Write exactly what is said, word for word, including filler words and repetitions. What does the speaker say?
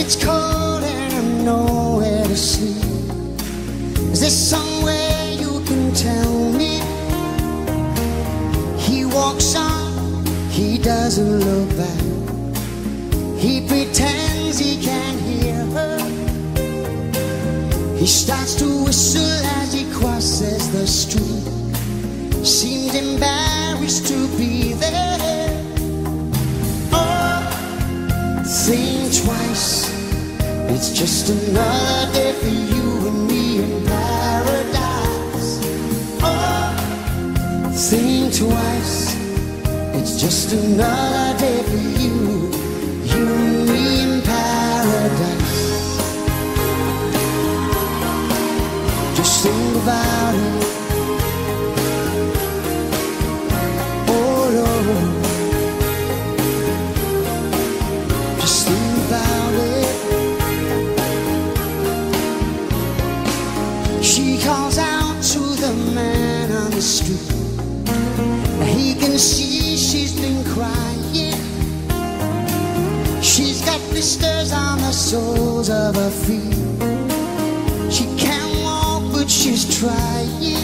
it's cold and I'm nowhere to sleep. Is there somewhere you can tell me? He walks on, he doesn't look back. He pretends he can't hear her. He starts to whistle as he crosses the street. Seemed embarrassed to be there. Oh, think twice. It's just another day for you and me in paradise. Oh, think twice. It's just another day for you, you and me in paradise. Just think about it. Oh Lord, just think about it. She calls out to the man on the street. He can see she's been crying. She's got blisters on the soles of her feet. She can't walk but she's trying.